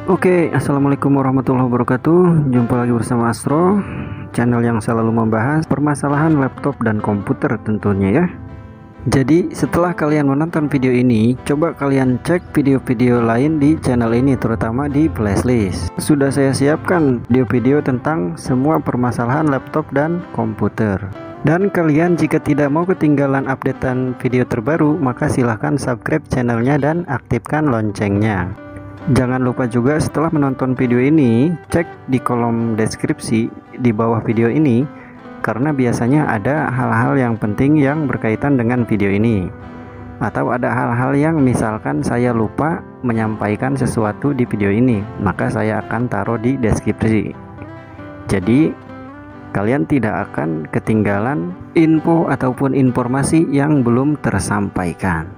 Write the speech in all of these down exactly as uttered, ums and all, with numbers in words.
Oke, assalamualaikum warahmatullahi wabarakatuh. Jumpa lagi bersama Astro, channel yang selalu membahas permasalahan laptop dan komputer tentunya ya. Jadi setelah kalian menonton video ini, coba kalian cek video-video lain di channel ini, terutama di playlist. Sudah saya siapkan video-video tentang semua permasalahan laptop dan komputer. Dan kalian jika tidak mau ketinggalan updatean video terbaru, maka silahkan subscribe channelnya dan aktifkan loncengnya. Jangan lupa juga setelah menonton video ini, cek di kolom deskripsi di bawah video ini, karena biasanya ada hal-hal yang penting yang berkaitan dengan video ini, atau ada hal-hal yang misalkan saya lupa menyampaikan sesuatu di video ini, maka saya akan taruh di deskripsi. Jadi kalian tidak akan ketinggalan info ataupun informasi yang belum tersampaikan.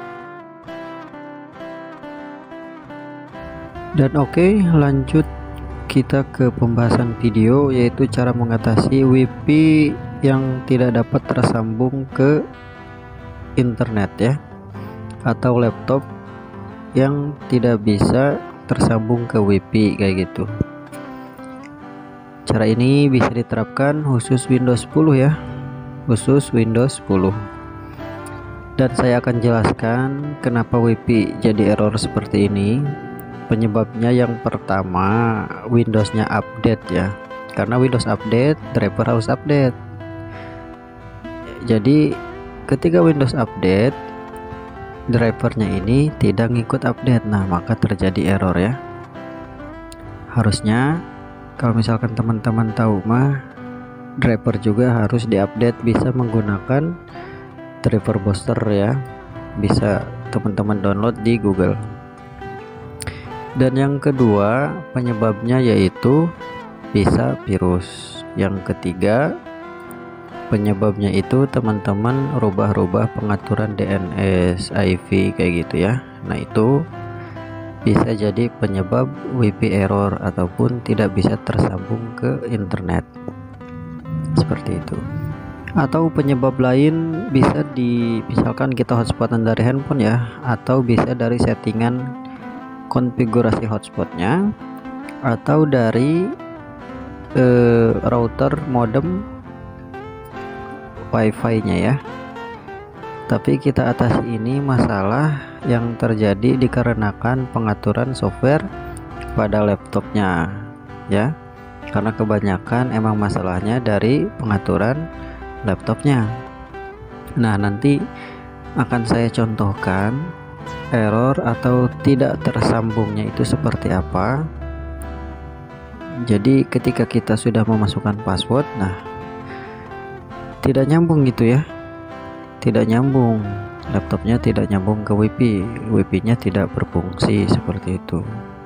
Dan oke, okay, lanjut kita ke pembahasan video, yaitu cara mengatasi Wi-Fi yang tidak dapat tersambung ke internet ya, atau laptop yang tidak bisa tersambung ke Wi-Fi kayak gitu. Cara ini bisa diterapkan khusus Windows sepuluh ya, khusus Windows sepuluh. Dan saya akan jelaskan kenapa Wi-Fi jadi error seperti ini. Penyebabnya yang pertama, Windowsnya update ya, karena Windows update, driver harus update. Jadi ketika Windows update, drivernya ini tidak ngikut update, nah maka terjadi error ya. Harusnya kalau misalkan teman-teman tahu mah, driver juga harus diupdate, bisa menggunakan driver booster ya, bisa teman-teman download di Google. Dan yang kedua penyebabnya yaitu bisa virus. Yang ketiga penyebabnya itu teman-teman rubah-rubah pengaturan D N S, I P kayak gitu ya. Nah itu bisa jadi penyebab Wi-Fi error ataupun tidak bisa tersambung ke internet, seperti itu. Atau penyebab lain bisa di, misalkan kita hotspotan dari handphone ya, atau bisa dari settingan konfigurasi hotspotnya, atau dari eh, router modem wifi nya ya. Tapi kita atasi ini masalah yang terjadi dikarenakan pengaturan software pada laptopnya ya, karena kebanyakan emang masalahnya dari pengaturan laptopnya. Nah nanti akan saya contohkan error atau tidak tersambungnya itu seperti apa. Jadi ketika kita sudah memasukkan password, nah tidak nyambung gitu ya, tidak nyambung, laptopnya tidak nyambung ke Wi-Fi, Wi-Fi nya tidak berfungsi seperti itu.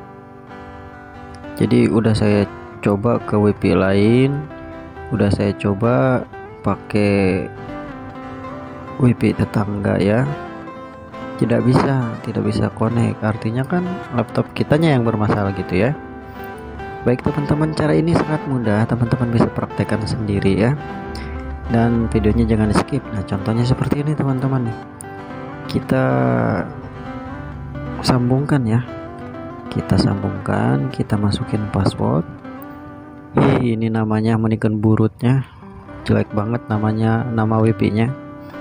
Jadi udah saya coba ke Wi-Fi lain, udah saya coba pakai Wi-Fi tetangga ya, tidak bisa, tidak bisa connect. Artinya kan laptop kitanya yang bermasalah gitu ya. Baik teman-teman, cara ini sangat mudah, teman-teman bisa praktekkan sendiri ya. Dan videonya jangan di skip. Nah contohnya seperti ini teman-teman nih. Kita sambungkan ya. Kita sambungkan, kita masukin password. Ih, ini namanya menikan burutnya. Jelek banget namanya, nama Wi-Fi nya.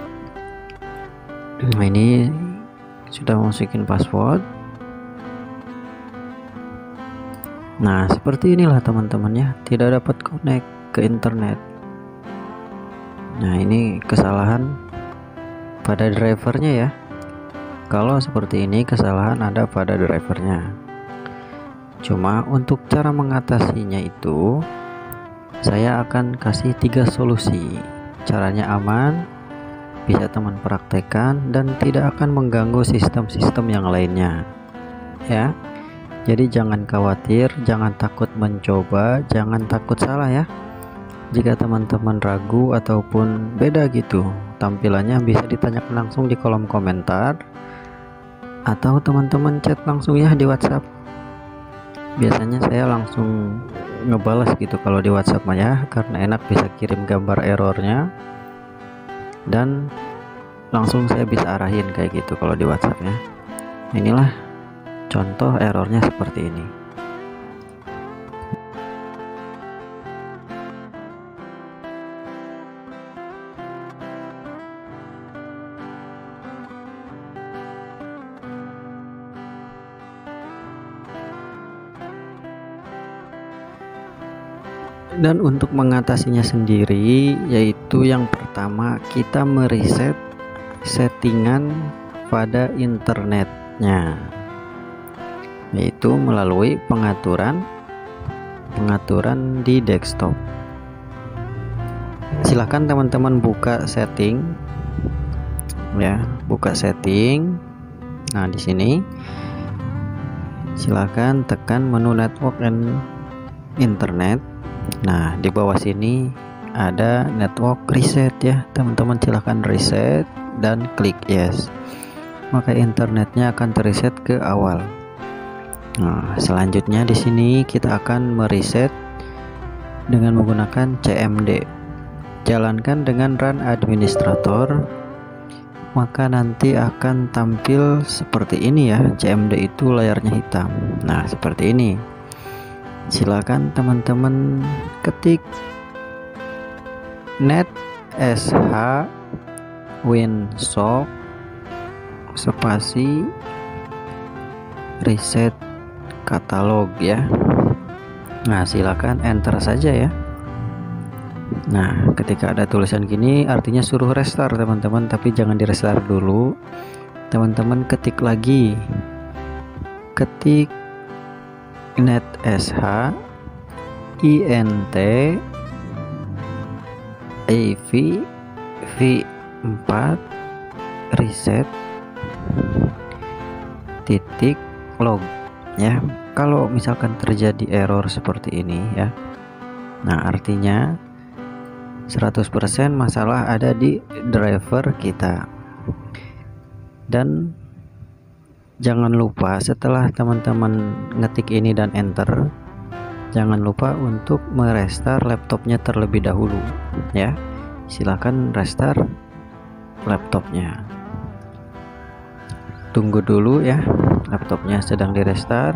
Nah ini sudah masukin password. Nah seperti inilah teman-teman ya, tidak dapat connect ke internet. Nah ini kesalahan pada drivernya ya. Kalau seperti ini kesalahan ada pada drivernya. Cuma untuk cara mengatasinya itu saya akan kasih tiga solusi. Caranya aman, bisa teman praktekkan dan tidak akan mengganggu sistem-sistem yang lainnya ya. Jadi jangan khawatir, jangan takut mencoba, jangan takut salah ya. Jika teman-teman ragu ataupun beda gitu tampilannya, bisa ditanyakan langsung di kolom komentar, atau teman-teman chat langsung ya di WhatsApp. Biasanya saya langsung ngebalas gitu kalau di WhatsApp ya, karena enak, bisa kirim gambar errornya dan langsung saya bisa arahin kayak gitu kalau di WhatsApp ya. Inilah contoh errornya seperti ini. Dan untuk mengatasinya sendiri, yaitu yang pertama kita mereset settingan pada internetnya, yaitu melalui pengaturan pengaturan di desktop. Silahkan teman-teman buka setting ya, buka setting. Nah, di sini silahkan tekan menu network and internet. Nah, di bawah sini ada network reset ya teman-teman, silahkan reset dan klik yes, maka internetnya akan terreset ke awal. Nah, selanjutnya di sini kita akan mereset dengan menggunakan C M D. Jalankan dengan run administrator, maka nanti akan tampil seperti ini ya. C M D itu layarnya hitam. Nah, seperti ini. Silakan teman-teman ketik net sh winsock spasi reset katalog ya. Nah, silakan enter saja ya. Nah, ketika ada tulisan gini artinya suruh restart teman-teman, tapi jangan di restart dulu. Teman-teman ketik lagi, ketik net sh int av v empat reset titik log ya. Kalau misalkan terjadi error seperti ini ya, nah artinya seratus persen masalah ada di driver kita. Dan jangan lupa setelah teman-teman ngetik ini dan enter, jangan lupa untuk merestart laptopnya terlebih dahulu ya. Silakan restart laptopnya. Tunggu dulu ya, laptopnya sedang di restart.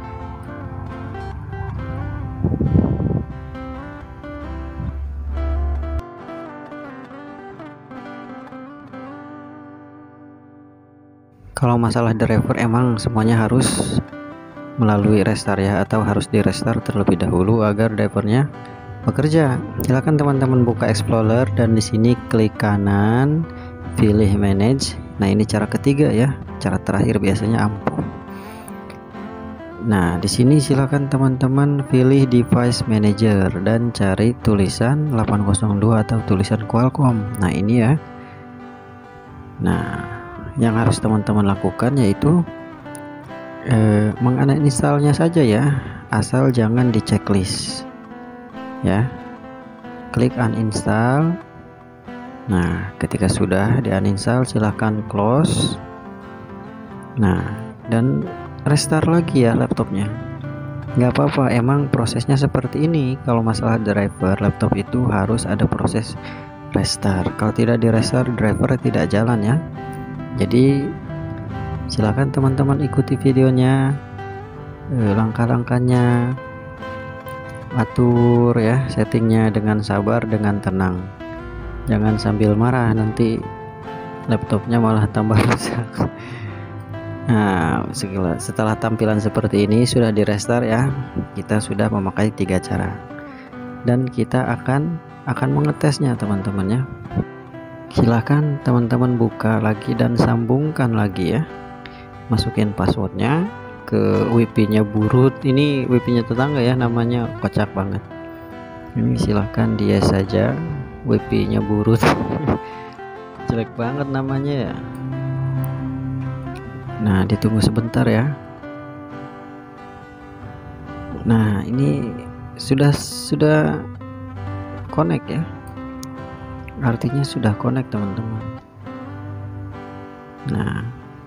Kalau masalah driver emang semuanya harus melalui restart ya, atau harus di restart terlebih dahulu agar drivernya bekerja. Silakan teman-teman buka Explorer dan di sini klik kanan, pilih manage. Nah, ini cara ketiga ya. Cara terakhir biasanya ampuh. Nah, di sini silakan teman-teman pilih device manager dan cari tulisan delapan nol dua atau tulisan Qualcomm. Nah, ini ya. Nah, yang harus teman-teman lakukan yaitu eh, menginstalnya saja ya, asal jangan di checklist ya. Klik uninstall. Nah, ketika sudah di uninstall silahkan close. Nah, dan restart lagi ya laptopnya. Nggak apa-apa, emang prosesnya seperti ini. Kalau masalah driver laptop itu harus ada proses restart. Kalau tidak di restart, driver tidak jalan ya. Jadi silakan teman-teman ikuti videonya, eh, langkah-langkahnya, atur ya settingnya dengan sabar, dengan tenang. Jangan sambil marah, nanti laptopnya malah tambah rusak. Nah, setelah tampilan seperti ini sudah di restart ya, kita sudah memakai tiga cara dan kita akan akan mengetesnya teman-teman ya. Silahkan teman-teman buka lagi dan sambungkan lagi ya, masukin passwordnya ke W P nya burut. Ini W P nya tetangga ya, namanya kocak banget ini. Silahkan dia saja, W P nya burut. Jelek banget namanya ya. Nah, ditunggu sebentar ya. Nah, ini sudah sudah connect ya, artinya sudah connect teman-teman. Nah,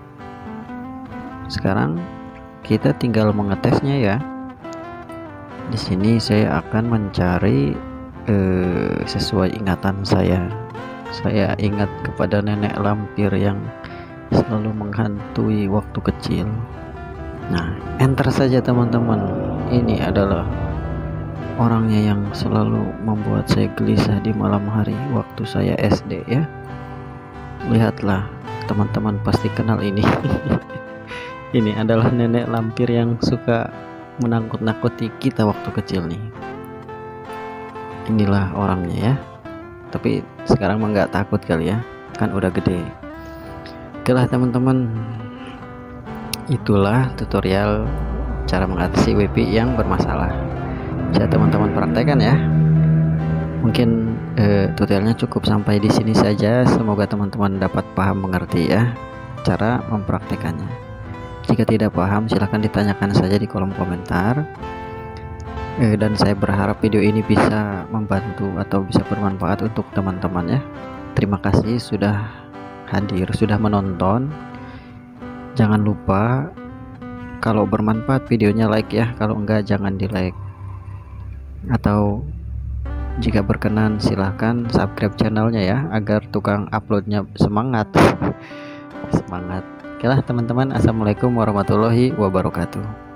sekarang kita tinggal mengetesnya ya. Di sini saya akan mencari eh, sesuai ingatan saya. Saya ingat kepada nenek lampir yang selalu menghantui waktu kecil. Nah, enter saja teman-teman. Ini adalah orangnya yang selalu membuat saya gelisah di malam hari waktu saya S D ya. Lihatlah teman-teman, pasti kenal ini. Ini adalah nenek lampir yang suka menakut-nakuti kita waktu kecil nih. inilah orangnya ya. Tapi sekarang mah nggak takut kali ya, kan udah gede. Oke lah teman-teman, itulah tutorial cara mengatasi W P yang bermasalah. Bisa teman-teman praktekkan ya. Mungkin eh, tutorialnya cukup sampai di sini saja. Semoga teman-teman dapat paham mengerti ya cara mempraktekannya. Jika tidak paham silahkan ditanyakan saja di kolom komentar. Eh, dan saya berharap video ini bisa membantu atau bisa bermanfaat untuk teman-teman ya. Terima kasih sudah hadir, sudah menonton. Jangan lupa kalau bermanfaat videonya like ya, kalau enggak jangan di like. Atau jika berkenan silahkan subscribe channelnya ya, agar tukang uploadnya semangat. Semangat. Oke lah teman-teman, assalamualaikum warahmatullahi wabarakatuh.